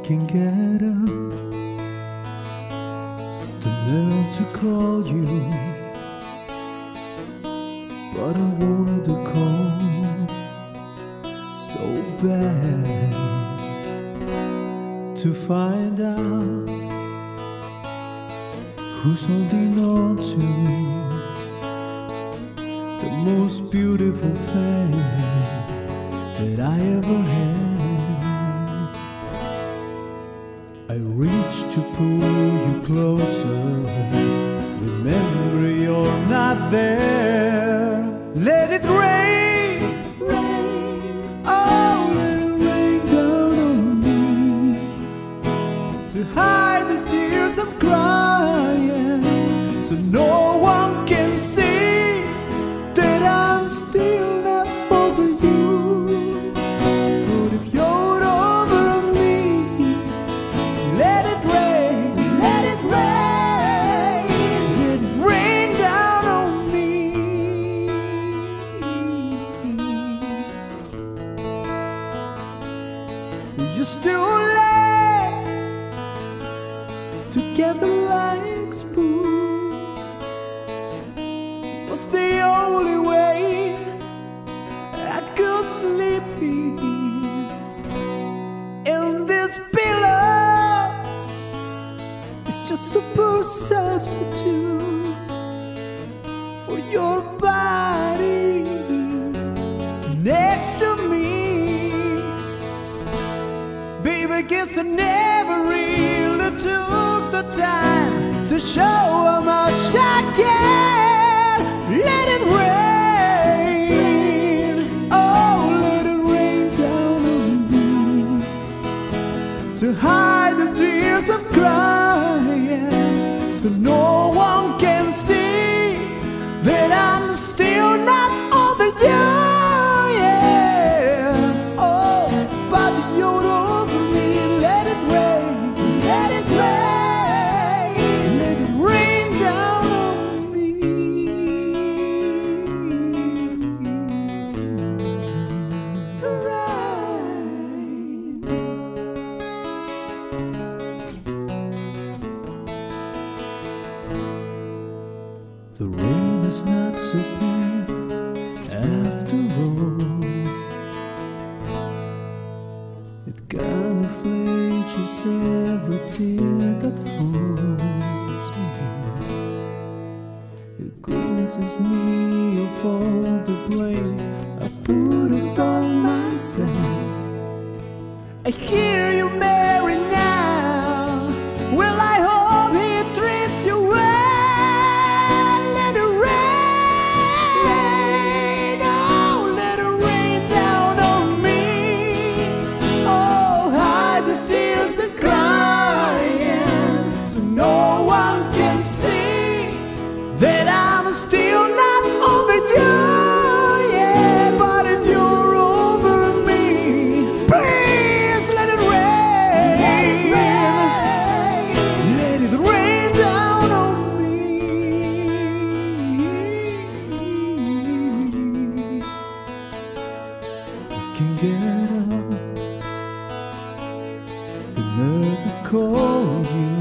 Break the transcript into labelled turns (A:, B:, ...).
A: can get up the nerve to call you, but I wanted to call so bad to find out who's holding on to the most beautiful thing that I ever had. I reached to pull you closer, remember you're not there. Let it rain, rain, oh let it rain down on me, to hide these tears I'm crying, so no one can see that I'm still not over you. But if you're over me, let it rain, let it rain, let it rain down on me. You're still late, together like spoons, was the only way I could sleep in this pillow. It's just a poor substitute for your body next to me. Baby, guess I never really took the time to show how much I care. Let it rain, oh let it rain down on me, to hide the tears I'm crying, so no one can see that I'm still not over you. Yeah, oh, but you're over me. Let it rain, let it rain, let it rain down on me. The rain is not so bad after all. It camouflages every tear that falls. It cleanses me of all the blame I put upon myself. I hear you married now. Well, I hope he treats you well. Let it rain, oh, let it rain down on me. Oh, hide the tears and crying, so no one can see that I'm still not over you. Yeah, but if you're over me, please let it rain, let it rain down on me. You can get up the nerve to call you,